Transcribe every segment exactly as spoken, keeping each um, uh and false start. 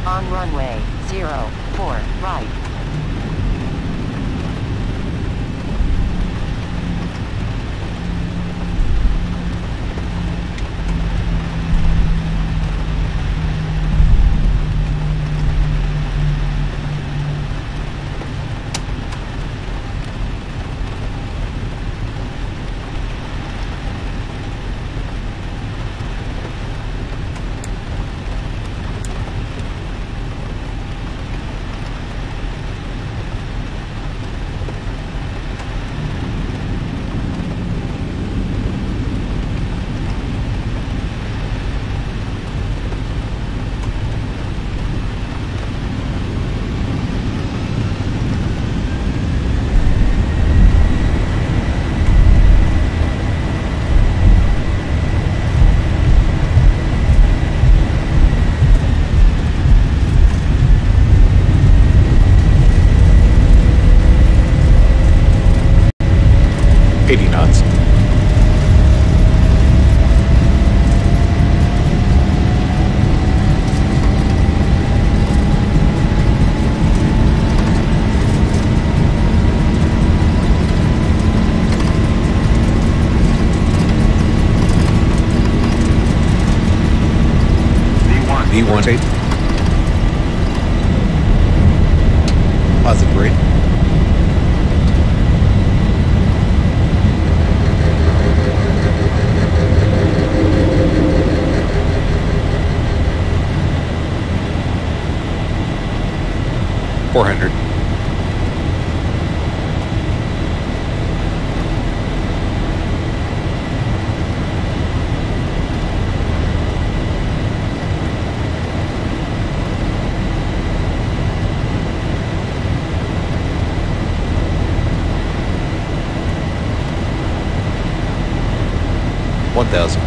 On runway zero four right. eighty knots. V one eight. Positive rate. Four hundred. One thousand.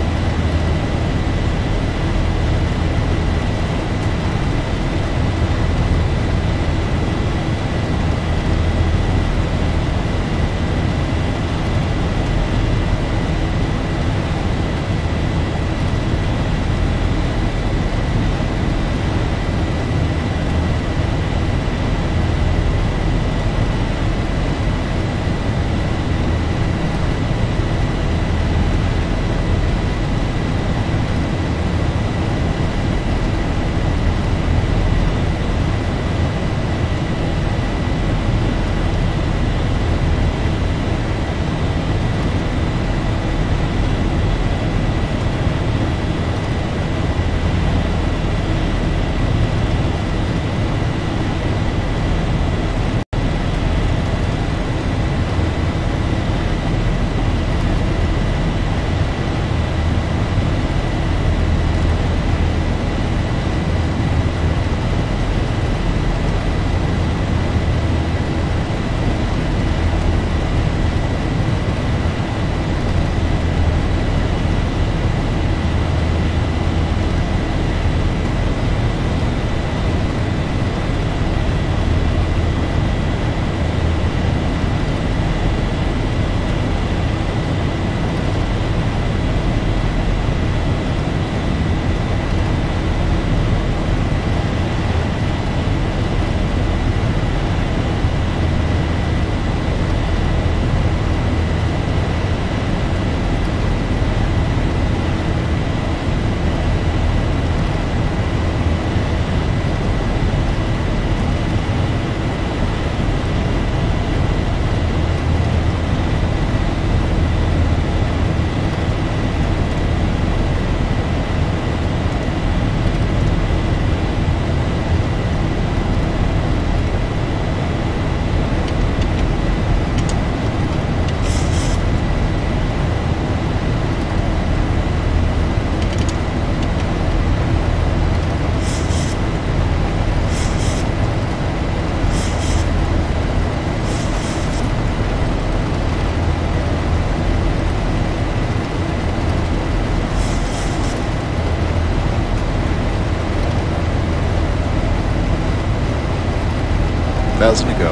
Thousand to go.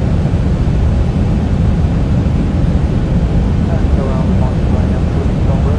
Around Montana, putting number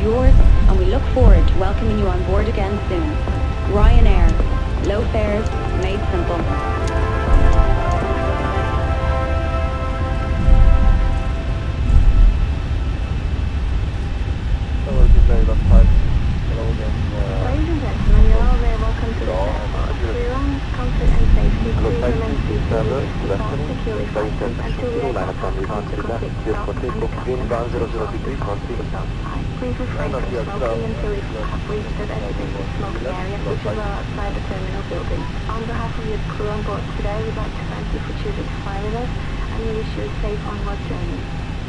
yours, and we look forward to welcoming you on board again soon. Ryanair. Low fares, made simple. Hello, good day, that's five. Hello again. Ladies and gentlemen, you're all very welcome to the airport. For your own comfort and safety, please remain seated with your seatbelt securely fastened until we are come to complete stop and the captain has Please refrain from smoking until we have reached the designated smoking area, which is well outside the terminal building. On behalf of your crew on board today, we'd like to thank you for choosing to fly with us, and we wish you a safe onward journey.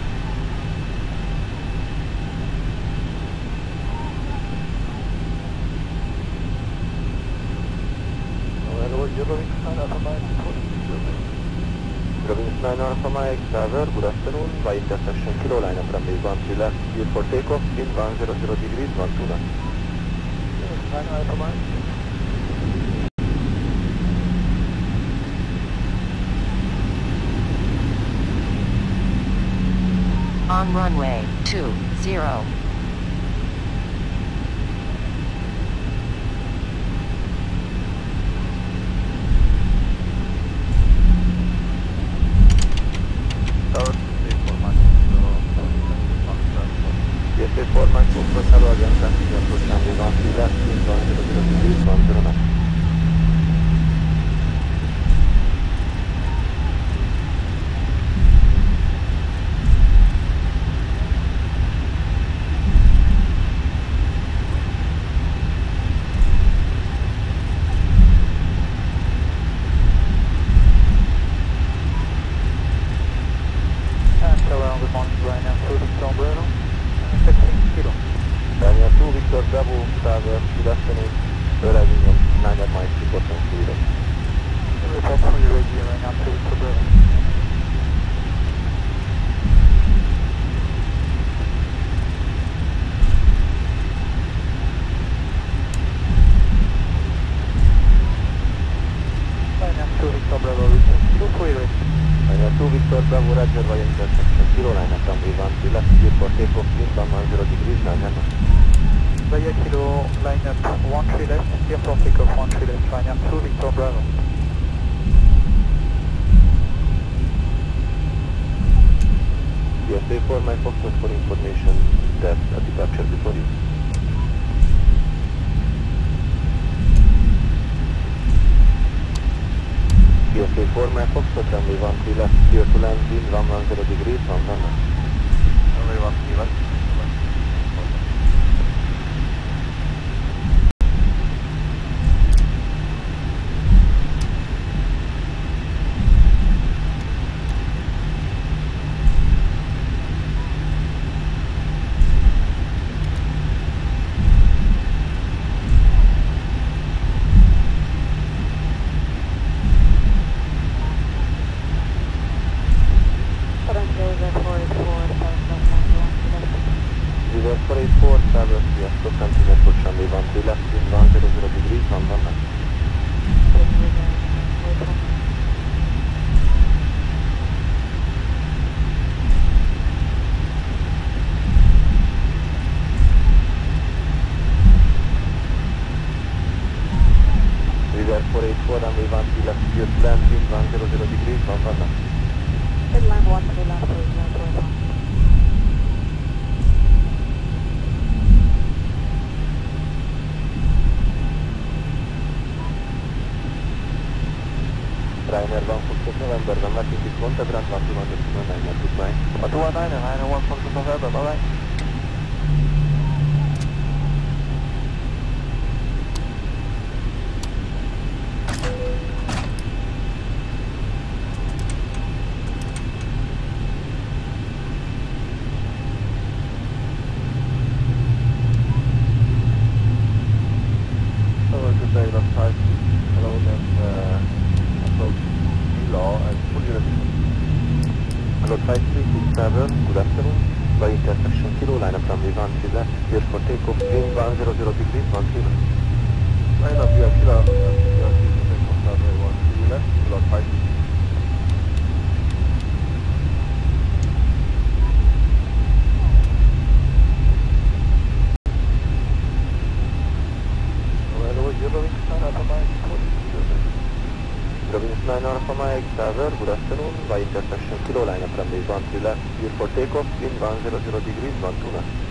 Province nine Alpha Mike Tower, good afternoon. By intersection Kilo line from the one three left, clear for takeoff in one hundred degrees, one two nine. nine Alpha Mike. On runway two zero. Yes, eight four Mike, Foxtrot, hello again, traffic approach runway one three left, in one hundred degrees, one zero nine. Daniel two Victor Bravo Tower, good afternoon. Arriving on nine Mike, report on zero. Report from your radio right now, two Victor Bravo. Daniel two Victor Bravo, report two for your radio. Daniel two Victor Bravo, Roger, via intersection Kilo line from the one three left, clear for takeoff in one hundred degrees, nine Via Kilo, line up one three left, clear for takeoff one three left, line up two Victor Bravo. Yes, A four Mike Foxtrot for information that a departure before you. Yes, A four Mike Foxtrot, runway one three left, clear to land in one hundred degrees, one one nine. Runway one three left. River four eight four, Tower, yes, to continue for runway one three left in one hundred degrees, one one nine. River four eight four, runway one three left, clear to land in one hundred degrees, one one nine. Headline one three left, one three left. Ryanair one Foxtrot November, one Martin is contact run one two one nine, goodbye. one two one nine and nine one Foxtrot November, bye bye. Hello, good day, that's five. Hello again, uh, approach Milo and fully ready. Hello, five three six seven, good afternoon. By intersection Kilo line from the one three left, clear for takeoff in one hundred degrees, one zero. Line up via Kilo, via Kilo, one three left, Kilo five. Province nine Alpha Mike Tower, good afternoon, by intersection kilo line up runway one three left, clear for takeoff, wind one zero zero degrees, one two left.